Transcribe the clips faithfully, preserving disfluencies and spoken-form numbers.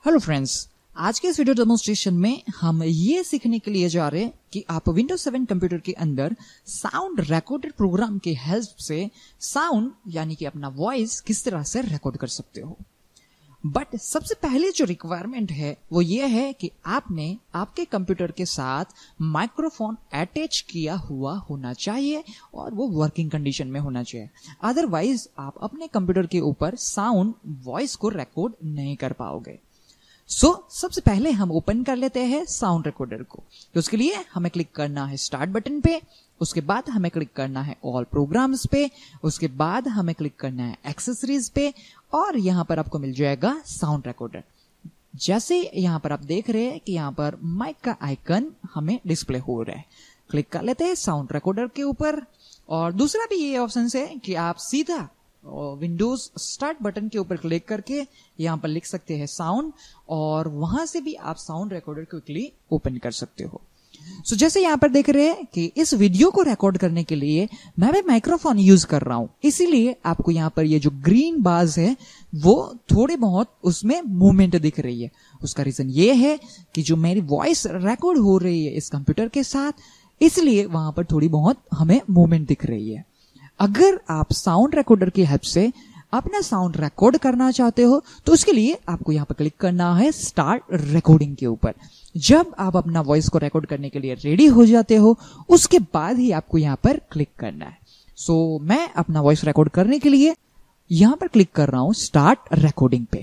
Hello friends, आज के इस वीडियो डेमोन्स्ट्रेशन में हम ये सीखने के लिए जा रहे हैं कि आप विंडोज सेवन कंप्यूटर के अंदर साउंड रिकॉर्डर प्रोग्राम के हेल्प से साउंड यानी कि अपना वॉइस किस तरह से रिकॉर्ड कर सकते हो। बट सबसे पहले जो रिक्वायरमेंट है वो ये है कि आपने आपके कंप्यूटर के साथ माइक्रोफोन अटैच किया हुआ होना चाहिए और वो वर्किंग कंडीशन में होना चाहिए। अदरवाइज आप अपने कंप्यूटर के ऊपर साउंड वॉइस को रिकॉर्ड नहीं कर पाओगे। सो so, सबसे पहले हम ओपन कर लेते हैं साउंड रिकॉर्डर को। तो उसके लिए हमें क्लिक करना है स्टार्ट बटन पे, उसके बाद हमें क्लिक करना है ऑल प्रोग्राम्स पे, उसके बाद हमें क्लिक करना है एक्सेसरीज पे और यहां पर आपको मिल जाएगा साउंड रिकॉर्डर। जैसे यहां पर आप देख रहे हैं कि यहां पर माइक का आइकन हमें डिस्प्ले हो रहा है, क्लिक कर लेते हैं साउंड रिकॉर्डर के ऊपर। और दूसरा भी ये ऑप्शन है कि आप सीधा विंडोज स्टार्ट बटन के ऊपर क्लिक करके यहां पर लिख सकते हैं साउंड और वहां से भी आप साउंड रिकॉर्डर क्विकली ओपन कर सकते हो। सो so, जैसे यहां पर देख रहे हैं कि इस वीडियो को रिकॉर्ड करने के लिए मैं भी माइक्रोफोन यूज कर रहा हूं, इसीलिए आपको यहां पर ये जो ग्रीन बार्स है वो थोड़े बहुत उसमें मूवमेंट दिख रही है। उसका रीजन ये है कि जो मेरी वॉइस रिकॉर्ड हो रही है इस कंप्यूटर के साथ, इसलिए वहां पर थोड़ी बहुत हमें मूवमेंट दिख रही है। अगर आप साउंड रिकॉर्डर की हेल्प से अपना साउंड रिकॉर्ड करना चाहते हो तो उसके लिए आपको यहां पर क्लिक करना है स्टार्ट रिकॉर्डिंग के ऊपर। जब आप अपना वॉइस को रिकॉर्ड करने के लिए रेडी हो जाते हो उसके बाद ही आपको यहां पर क्लिक करना है। सो so, मैं अपना वॉइस रिकॉर्ड करने के लिए यहां पर क्लिक कर रहा हूं स्टार्ट रिकॉर्डिंग पे।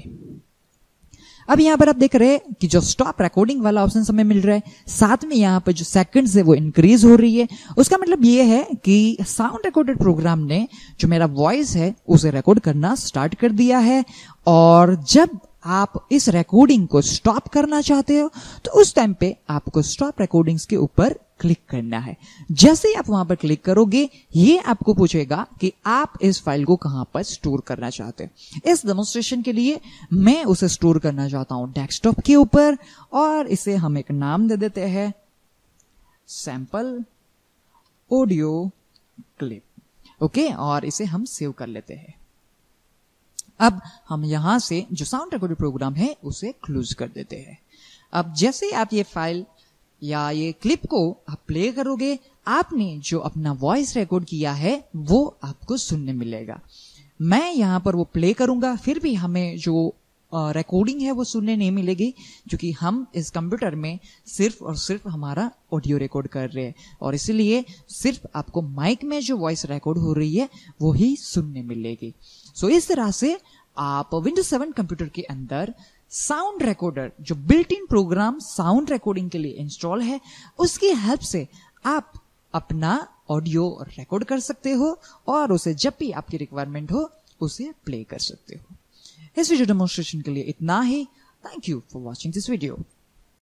अब यहां पर आप देख रहे हैं कि जो स्टॉप रिकॉर्डिंग वाला ऑप्शन हमें मिल रहा है, साथ में यहां पर जो सेकंड्स है वो इंक्रीज हो रही है। उसका मतलब ये है कि साउंड रिकॉर्डर प्रोग्राम ने जो मेरा वॉइस है उसे रिकॉर्ड करना स्टार्ट कर दिया है। और जब आप इस रिकॉर्डिंग को स्टॉप करना चाहते हो तो उस टाइम पे आपको स्टॉप रिकॉर्डिंग्स के ऊपर क्लिक करना है। जैसे ही आप वहां पर क्लिक करोगे ये आपको पूछेगा कि आप इस फाइल को कहां पर स्टोर करना चाहते हैं। इस डेमोन्स्ट्रेशन के लिए मैं उसे स्टोर करना चाहता हूं डेस्कटॉप के ऊपर और इसे हम एक नाम दे देते हैं सैंपल ऑडियो क्लिप। ओके, और इसे हम सेव कर लेते हैं। अब हम यहां से जो साउंड रिकॉर्डर प्रोग्राम है उसे क्लोज कर देते हैं। अब जैसे आप ये फाइल या ये क्लिप को आप प्ले करोगे, आपने जो अपना वॉइस रिकॉर्ड किया है वो आपको सुनने मिलेगा। मैं यहां पर वो प्ले करूंगा, फिर भी हमें जो रिकॉर्डिंग है वो सुनने नहीं मिलेगी, क्योंकि हम इस कंप्यूटर में सिर्फ और सिर्फ हमारा ऑडियो रिकॉर्ड कर रहे हैं और इसलिए सिर्फ आपको माइक में जो वॉइस रिकॉर्ड हो रही है वो ही सुनने मिलेगी। सो इस तरह से आप विंडोज सेवन कंप्यूटर के अंदर साउंड रिकॉर्डर जो built in program sound recording के लिए इंस्टॉल है उसकी हेल्प से आप अपना ऑडियो रिकॉर्ड कर सकते हो और उसे जब भी आपकी रिक्वायरमेंट हो उसे प्ले कर सकते हो। इस वीडियो डेमोन्स्ट्रेशन के लिए इतना ही। Thank you for watching this video.